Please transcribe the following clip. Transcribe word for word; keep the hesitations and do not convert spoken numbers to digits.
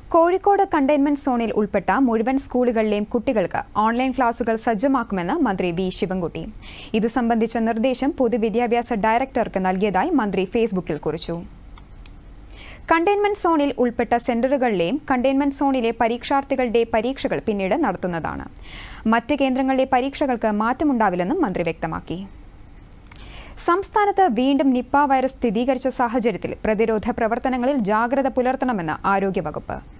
Kozhikode containment സോണിൽ ഉൾപ്പെട്ട മുഴുവൻ സ്കൂളുകളിലെയും കുട്ടികൾക്ക് ഓൺലൈൻ ക്ലാസുകൾ സജ്ജമാക്കുമെന്ന് മന്ത്രി വി ശിവൻകുട്ടി. ഇതു സംബന്ധിച്ച നിർദ്ദേശം പൊതുവിദ്യാഭ്യാസ ഡയറക്ടർക്ക് നൽകിയതായി മന്ത്രി ഫേസ്ബുക്കിൽ കുറിച്ചു. കണ്ടെയ്ൻമെന്റ് സോണിൽ ഉൾപ്പെട്ട സെന്ററുകളിലെയും കണ്ടെയ്ൻമെന്റ് സോണിലെ പരീക്ഷാർത്ഥികളുടെ പരീക്ഷകൾ പിന്നീട് നടത്തുന്നതാണ്. മറ്റ് കേന്ദ്രങ്ങളിലെ പരീക്ഷകൾക്ക് മാറ്റമുണ്ടാവില്ലെന്നും മന്ത്രി വ്യക്തമാക്കി. സംസ്ഥാനത്ത് വീണ്ടും നിപ്പ വൈറസ് സ്ഥിരീകരിച്ച സാഹചര്യത്തിൽ പ്രതിരോധ പ്രവർത്തനങ്ങളിൽ ജാഗ്രത പുലർത്തണമെന്ന് ആരോഗ്യവകുപ്പ്.